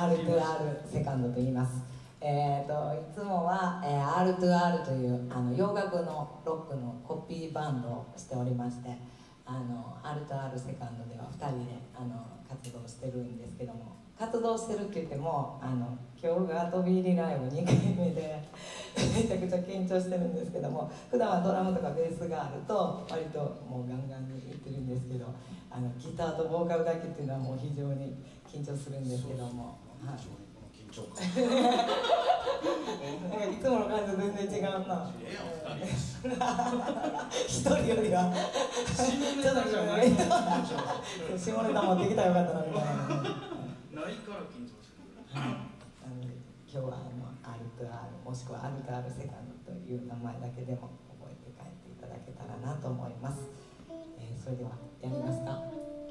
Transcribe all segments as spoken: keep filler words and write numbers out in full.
アールトゥーアール セカンドと言います。えー、といつもは、えー、アールトゥーアール というあの洋楽のロックのコピーバンドをしておりまして、あの アールトゥーアール セカンドではふたりであの活動してるんですけども、活動してるって言ってもあの今日が飛び入りライブにかいめでめちゃくちゃ緊張してるんですけども、普段はドラムとかベースがあると割ともうガンガンにいってるんですけど、あのギターとボーカルだけっていうのはもう非常に緊張するんですけども。はい、いつもの感じと全然違うな。一人よりはちょっと下ネタ持ってきたらよかったなみたいな。ないから緊張する。なので今日はあの アールトゥーアール もしくは アールトゥーアール セカンドという名前だけでも覚えて帰っていただけたらなと思います。えー、それではやりますか、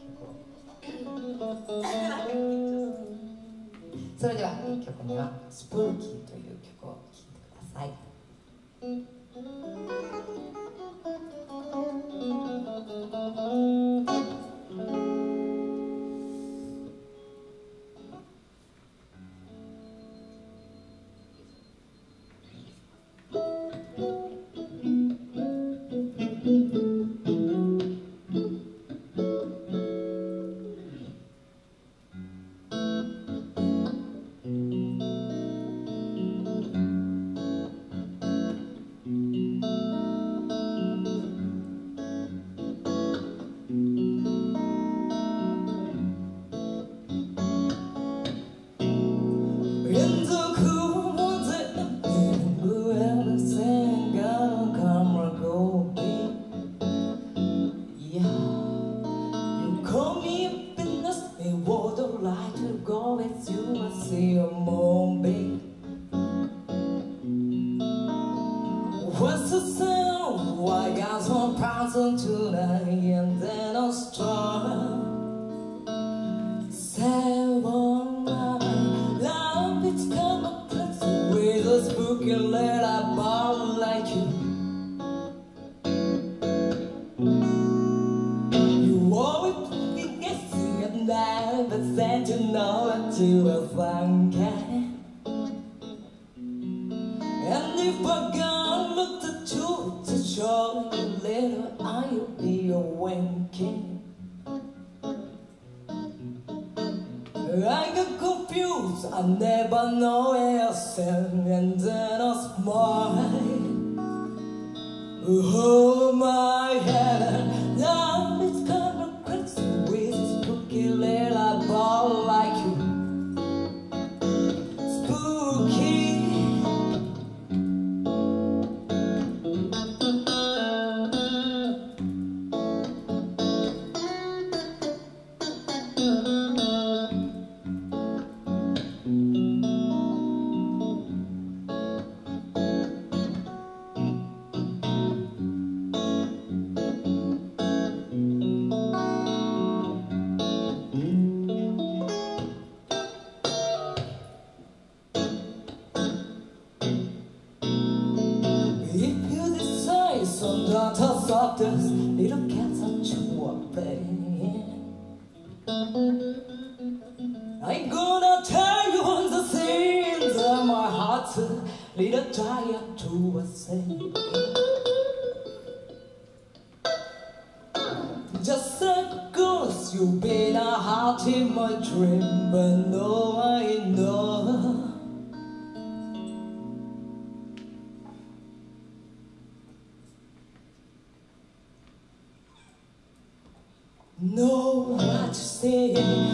曲を。それではいっきょくめは「スプーキー」という曲を聴いてください。Know what you say,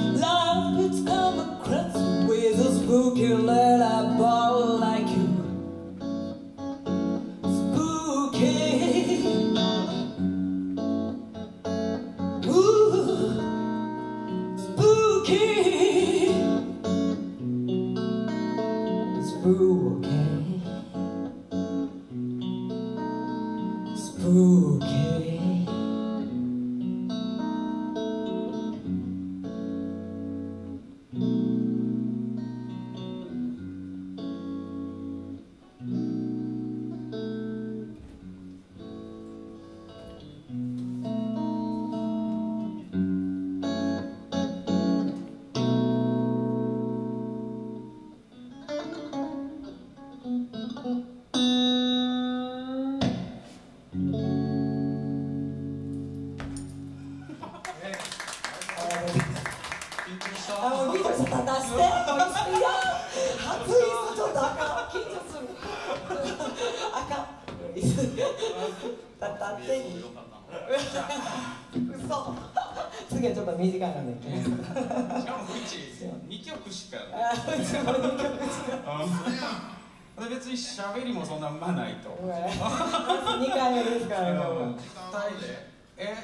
love it's come across with a spooky little ball like you. Spooky, ooh, spooky, spooky, spooky. 肩出して。いや初椅子ちょっとあかん、緊張する。あかん椅子立って嘘。次はちょっと短いのでしかもうちにきょくしかやらない。うちもにきょくしか別に喋りもそんなうまないと。 にかいめですからね。 え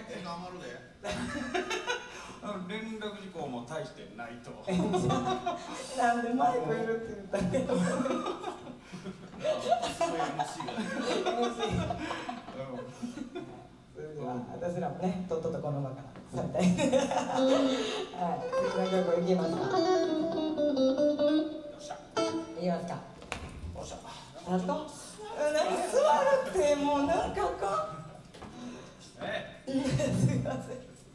連絡事項も大してないと。 なんでマイクいるって言ったけど。それでは私らもね、とっととこの場から去りたい。はい、次の曲いきますか。いきますか。 おっしゃ。 あと、なんか座るってもうなんかか。 えすいません。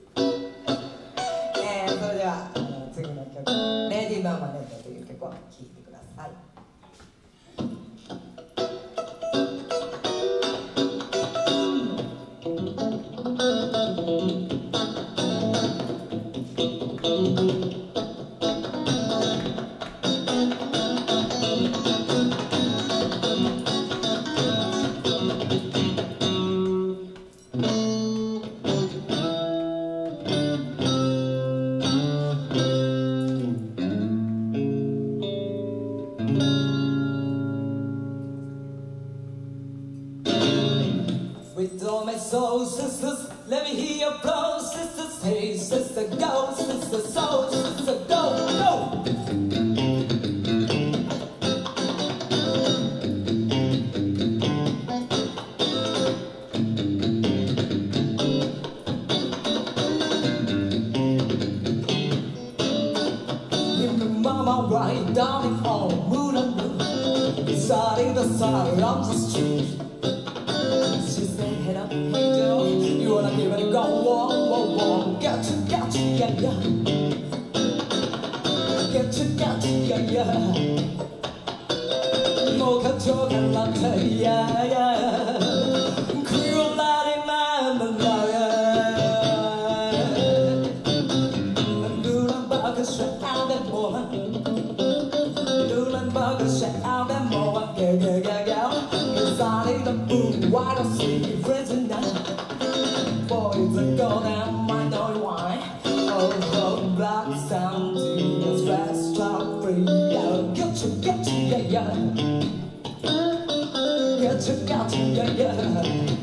えー、それではあの次の曲「レディー・マーマレード」という曲を聴いてください。With all my soul, sisters, let me hear your blow, sisters. Hey, sister, go, sister, soul, sister, go, go. Mama, right down the hall, moon and moon, beside the side of the street. Head up, hey girl, you wanna give it a go, whoa, whoa, whoa. Gotcha, gotcha, yeah, yeah. Gotcha, gotcha, yeah, yeah. Mocha chocolate latte, yeah, yeah. Cool lady, marmalade. Noodle burger, straight out that woman. Noodle burger, straight out that woman. Yeah, yeah, yeah, yeah. Inside the moon, why don't see friends tonight? Boys are gonna mind no why. Oh, oh, black sound to your stress, stop free. Yeah, gotcha, gotcha, yeah, yeah. Gotcha, gotcha, yeah, yeah.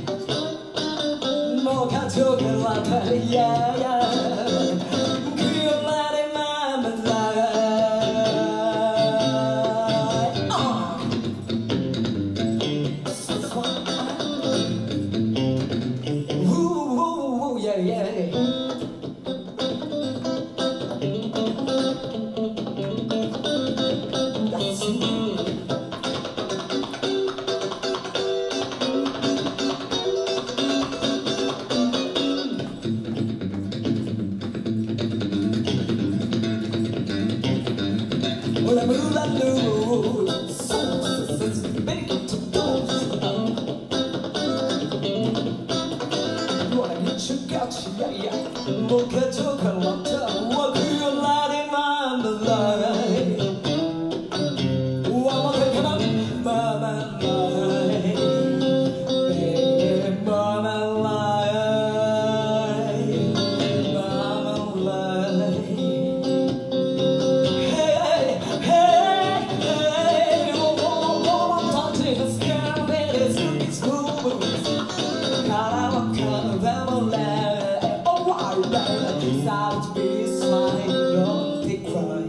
Mocha chocolate latte, yeah, yeah. Cool lady, marmalade. Yeah, yeah. That's you. Well, I move, I move. So, it's big to do. Gotcha, yeah, yeah. Mocha chocolate latte, what do you like in marmalade? One more thing, come on, marmalade, baby, marmalade, marmalade. Hey, hey, hey, oh, oh, oh, I'm touching the skin, baby, it's smooth. Color, color, marmalade. Sound to be smiling, don't they cry?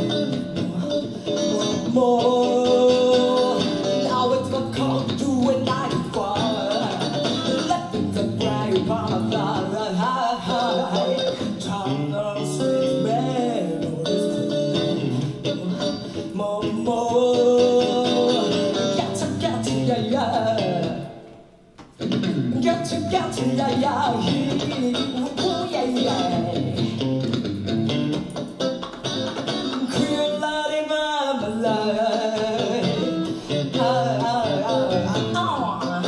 More, now it's my call to a night fire. Let me cry upon a high. Turn on sweet melodies. More, more, gotcha, gotcha, yeah, yeah. Gotcha, gotcha, yeah, yeah. Ooh, yeah, yeah. Cool lady, marmalade. Ah, ah, ah, ah.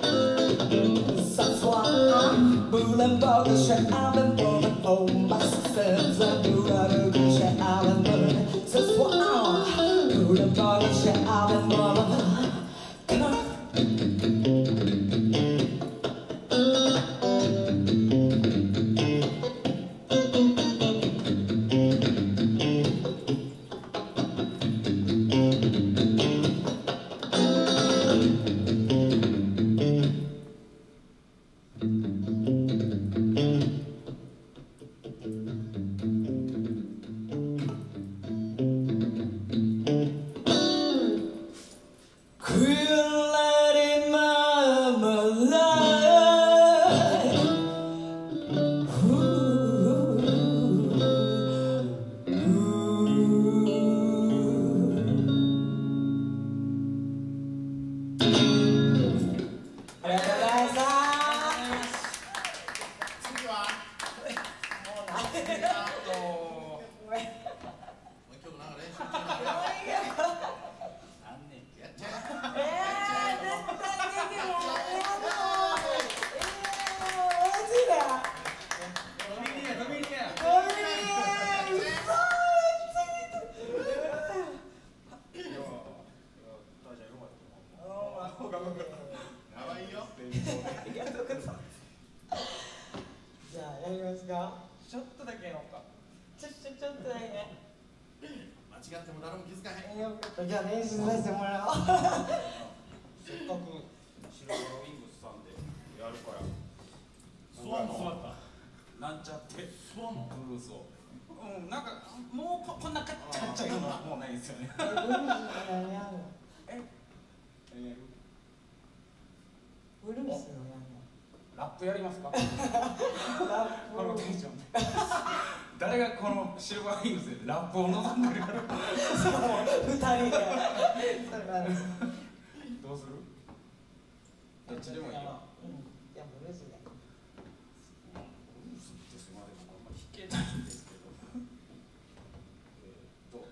Satswa, Bulan burger, shake out and burn. Oh, my sisters, Bulan burger, shake out and burn. this one. Put a bottle, share out and mama. Come on. ちょっとだけやろうか。ちょちょちょっとだけね。 間違っても誰も気づかへん。 よかった。じゃあ練習させてもらおう。 せっかくシルバーウィングスさんでやるからスワンのなんちゃってスワンのブルースをうんなんかもう こ, こんなかっちゃっちゃうのはもうないですよねええブルースをやるの。 ラップやりますかラップこのテンションで誰がこのシルバーウィングスでラップを望んでるからそう二人でそれはどうするどっちでもいいよ。 うんじゃあブルースで。 ブルースってすまでもあんま弾けないんですけどえーっと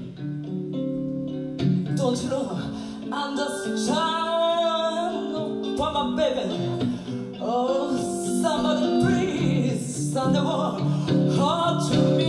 Don't you know, understand? for my baby. Oh, somebody please, on the wall, hard to me.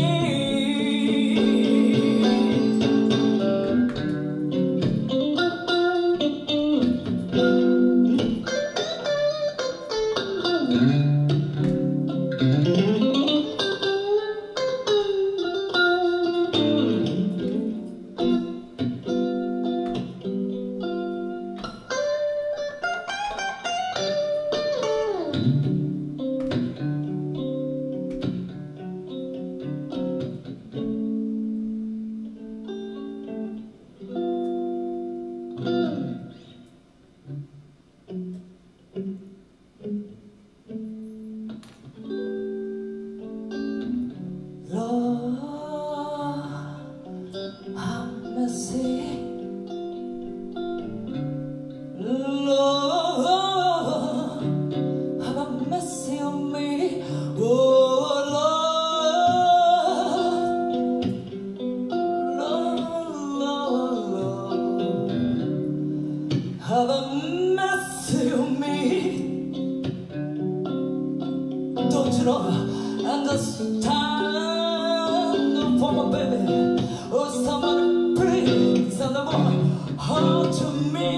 Have a mercy on me. Don't you know, understand for my baby. Oh, somebody please, and the one hard to me.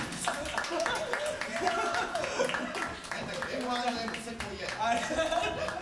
엠ワン セコイエ